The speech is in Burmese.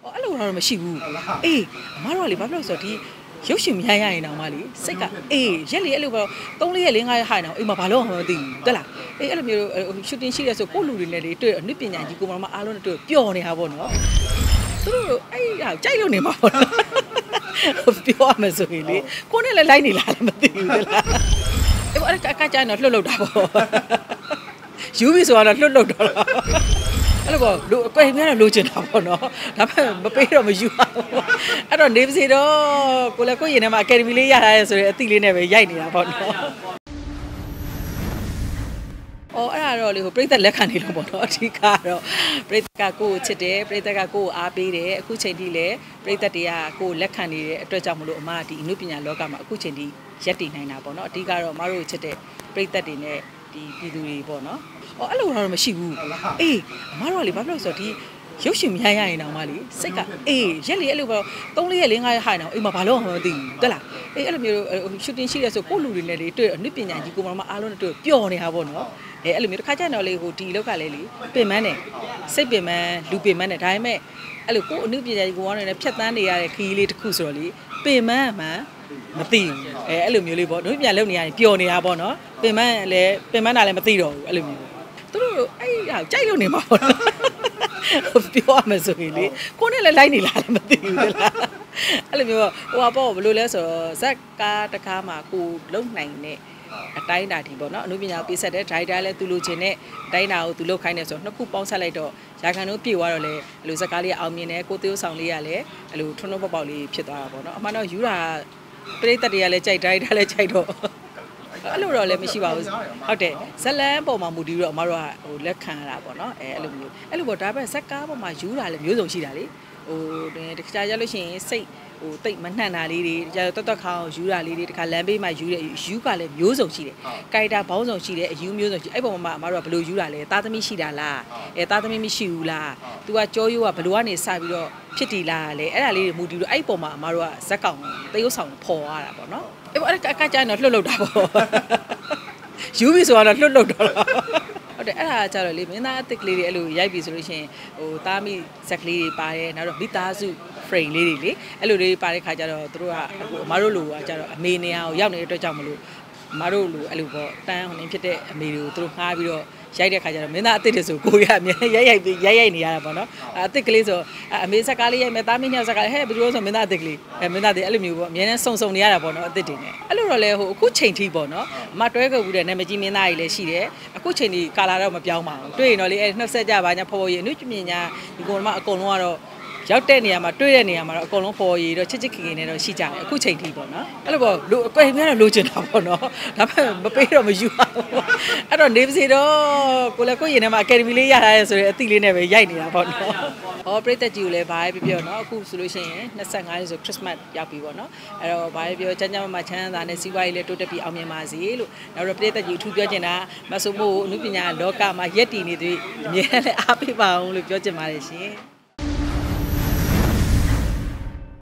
အဲ့လိုတော့မရှိဘူးအေးအမားတို့ကလေဘာဖြစ်လို့ဆိုတော့ဒီရုပ်ရှင်မြိုင်ရရင်တောင်မှလေစိတ်ကအေးရက်လေအဲ့လိုပဲ3-4ရက်5ရက်ဟိုင်တောင်အိမ်မှာဘာလို့မှမသိဘူးတက်လားအေးအဲ့လိုမျိုးရှူတင်ရှိရဲဆိုကိုလူတွေနဲ့လေတွေ့အနည်းပညာကြီးကိုမမအားလုံးနဲ့တွေ့ပျော်နေတာပေါ့နော်သူတို့အဲ့ဒါကြိုက်လို့နေမှာပေါ့ပြောရမယ်ဆိုရင်လေကိုနဲ့လည်းလိုက်နေလားလည်းမသိဘူးတက်လားအဲ့အကကြိုင်တော့လှုပ်တာပေါ့ယူပြီဆိုတော့လှုပ်တော့အဲ့လိုပေါ့လူအကွက်များတော့လိုချင်တာပေါ့နော်ဒါပေမဲ့မပေးတော့မယူပါဘူးအဲ့တော့နေပါစေတော့ကိုလည်းကိုရင်ထဲမှာအကယ်ဒမီလေးရထားရဲဆိုတဲ့အသည့်လေးနဲ့ပဲရိုက်နေတာပေါ့နော်အဲ့ဒါတော့လေပြိသက်လက်ခံနေလို့ပေါ့နော်အဓိကတော့ပြိသက်ကကိုကိုချစ်တယ်ပြိသက်ကကိုကိုအားပေးတယ်အခုချိန်ထိလည်းပြိသက်တွေကကိုလက်ခံနေတဲ့အတွက်ကြောင့်မလို့အမဒီအနုပညာလောကမှာအခုချိန်ထိရက်တည်နိုင်တာပေါ့နော်အဓိကတော့မတို့ချစ်တဲ့ပြိသက်တွေနဲ့ဒီပြည်သူတွေပေါ့နော်အဲ့လိုတော့မရှိဘူးအေးအမားတို့ကလေဘာဖြစ်လို့ဆိုတော့ဒီရုပ်ရှင်မြိုင်ရရင်တောင်မှလေစိတ်ကအေးရက်လေအဲ့လိုပဲ3-4ရက်5ရက်ဟိုင်တောင်အိမ်မှာဘာလို့မှမသိဘူးတက်လားအေးအဲ့လိုမျိုးရှူတင်ရှိရဲဆိုကိုလူတွေနဲ့လေတွေ့အနည်းပညာကြီးကိုမမအားလုံးနဲ့တွေ့ပျော်နေတာပေါ့နော်အဲ့လိုမျိုးတစ်ခါကျတော့လေဒီလောက်ကလည်းလေပင်မန်းတယ်စိတ်ပင်မန်းလူပင်မန်းတယ်ဒါပေမဲ့အဲ့လိုကိုအနည်းပညာကြီးကိုဝါနေနဲ့ဖြတ်တန်းနေရတဲ့ခရီးလေးတစ်ခုဆိုတော့လေပင်မန်းမှမသိဘူးအဲ့လိုမျိုးလေးပေါ့တို့ပြန်လုံနေရရင်ပျော်နေတာပေါ့နော်ပင်မန်းလည်းပင်မန်းတာလည်းမသိတော့ဘူးအဲ့လိုမျိုးသူတို့အဲ့ဒါကြိုက်လို့နေမှာပေါ့ပြောရမယ်ဆိုရင်လေကိုနဲ့လည်းလိုက်နေလားလည်းမသိဘူးလေအဲ့လိုမျိုးဟိုပေါ့ဘယ်လိုလဲဆိုတော့ဇက်ကားတကားမှာကိုလုံနိုင်တဲ့အတိုင်းအတာဒီပေါ့နော်အနုပညာပေးဆက်တဲ့ဒရိုက်တာလည်းသူလိုချင်တဲ့အတိုင်းအတာကိုသူလုပ်ခိုင်းတယ်ဆိုတော့နှစ်ခုပေါင်းဆက်လိုက်တော့ရာခံတို့ပြေသွားတော့လေအဲ့လိုဇက်ကားလေးအောင်မြင်တယ်ကိုသေးဆောင်လေးကလည်းအဲ့လိုထွန်းထွန်းပေါက်ပေါက်လေးဖြစ်သွားတာပေါ့နော်အမှန်တော့ယူတာပရိသတ်တွေကလည်းကြိုက်ဒရိုက်တာလည်းကြိုက်တော့အဲ့လိုတော့လည်းမရှိပါဘူးဟုတ်တယ်ဇလန်းပေါ်မှာမူတည်ပြီးတော့အမတို့ကဟိုလက်ခံရတာပေါ့နော်အဲ့လိုမျိုးအဲ့လိုပေါ့ဒါပေမဲ့ဇက်ကားပေါ်မှာယူတာလည်းမျိုးစုံရှိတာလေဟိုတခါကြလို့ရှိရင်စိတ်ဟိုတိတ်မနှံ့တာလေးတွေကြာတော့တက်ခေါင်းယူတာလေးတွေတခါလမ်းဘေးမှာယူတဲ့ယူကလည်းမျိုးစုံရှိတယ်ကိုက်တာဘောင်းစုံရှိတယ်အယူမျိုးစုံရှိအဲ့ပေါ်မှာအမတို့ကဘယ်လိုယူတာလဲသားသမီးရှိတာလားသားသမီးမရှိဘူးလား तू ကကြောရိုးကဘယ်လိုကနေစပြီးတော့ဖြစ်တည်လာလဲအဲ့ဒါလေးတွေမူတည်ပြီးအဲ့ပေါ်မှာအမတို့ကဇက်ကောင်တရုပ်ဆောင်ပေါ်ရတာပေါ့နော်အဲ့အကကြိုင်တော့လှုပ်တာပေါ့ယူပြီဆိုတော့လှုပ်တော့ဟုတ်တယ်အဲ့ဒါကြတော့လေမင်းသားအသစ်ကလေးတွေအဲ့လိုရိုက်ပြီဆိုလို့ရှိရင်ဟိုသားမိဇက်ကလေးတွေပါတယ်နောက်တော့မိသားစု frame လေးတွေလေအဲ့လိုလေးပါတဲ့ခါကျတော့တို့ကအမတို့လိုကကြတော့အမေနေရာကိုရောက်နေတဲ့အတွက်ကြောင့်မလို့အမတို့လိုအဲ့လိုပေါ့တန်းဟိုနေဖြစ်တဲ့အမေတွေကိုတို့ငှားပြီးတော့ရိုက်တဲ့ခါကျတော့မင်းသားအသစ်တွေဆိုကိုရအမြဲရိုက်နေရတာပေါ့နော်အသစ်ကလေးဆိုအမေဇက်ကားလေးရိုက်မယ်သားမင်းညောက်ဇက်ကားလေးဟဲ့ဘယ်လိုဆိုမင်းသားအသစ်ကလေးမင်းသားတွေအဲ့လိုမျိုးပေါ့အမြဲတမ်းစုံနေရတာပေါ့နော်အသစ်တွေနဲ့အဲ့လိုတော့လေဟိုအခုချိန်ထိပေါ့နော်အမတွဲခဲ့ဘူးတဲ့နာမည်ကြီးမင်းသားကြီးလည်းရှိတယ်အခုချိန်ဒီကာလာတော့မပြောင်းပါဘူးတွေ့ရင်တော့လေအဲ့နှက်ဆက်ကြပါညာဖော်ရည်အနုပညာဒီကောင်မအကုန်လုံးကတော့ရောက်တဲ့နေရာမှာတွေ့တဲ့နေရာမှာတော့အကုန်လုံးပေါ်ရည်တော့ချစ်ခင်ခင်နဲ့တော့ရှိကြတယ်အခုချိန်ထိပေါ့နော်အဲ့လိုပေါ့လူအကွက်များတော့လိုချင်တာပေါ့နော်ဒါပေမဲ့မပေးတော့မယူပါဘူးအဲ့တော့နေပါစေတော့ကိုလည်းကိုရင်ထဲမှာအကယ်ဒမီလေးရထားရဲဆိုတဲ့အသည့်လေးနဲ့ပဲရိုက်နေတာပေါ့နော်ဟောပြိသက်ကြီးကိုလည်းဘာပဲပြောနော်အခုဆိုလို့ရှိရင်25ရက်ဆိုခရစ်မတ်ရောက်ပြီပေါ့နော်အဲ့တော့ဘာပဲပြောချမ်းချမ်းမချမ်းသာနဲ့စီးပွားရေးလည်းတိုးတက်ပြီးအောင်မြင်ပါစေလို့နောက်တော့ပြိသက်ကြီးအထူးပြောချင်တာမဆိုမို့အနုပညာလောကမှာရက်တည်နေသေးအမြဲတမ်းအားပေးပါအောင်လို့ပြောချင်ပါတယ်ရှင်